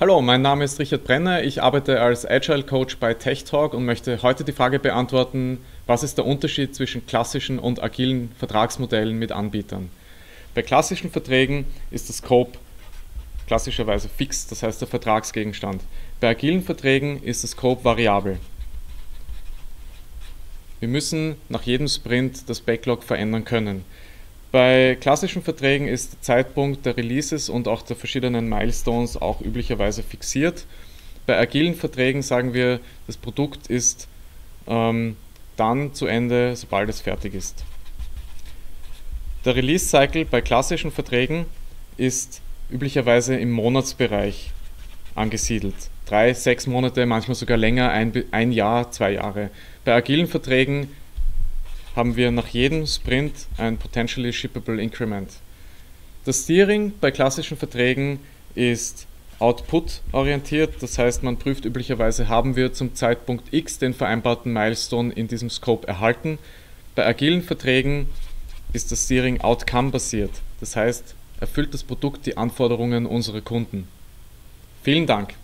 Hallo, mein Name ist Richard Brenner. Ich arbeite als Agile Coach bei TechTalk und möchte heute die Frage beantworten, was ist der Unterschied zwischen klassischen und agilen Vertragsmodellen mit Anbietern? Bei klassischen Verträgen ist der Scope klassischerweise fix, das heißt der Vertragsgegenstand. Bei agilen Verträgen ist der Scope variabel. Wir müssen nach jedem Sprint das Backlog verändern können. Bei klassischen Verträgen ist der Zeitpunkt der Releases und auch der verschiedenen Milestones auch üblicherweise fixiert. Bei agilen Verträgen sagen wir, das Produkt ist dann zu Ende, sobald es fertig ist. Der Release-Cycle bei klassischen Verträgen ist üblicherweise im Monatsbereich angesiedelt. 3, 6 Monate, manchmal sogar länger, ein Jahr, 2 Jahre. Bei agilen Verträgen haben wir nach jedem Sprint ein Potentially Shippable Increment. Das Steering bei klassischen Verträgen ist Output-orientiert, das heißt, man prüft üblicherweise, haben wir zum Zeitpunkt X den vereinbarten Milestone in diesem Scope erhalten. Bei agilen Verträgen ist das Steering Outcome-basiert, das heißt, erfüllt das Produkt die Anforderungen unserer Kunden. Vielen Dank!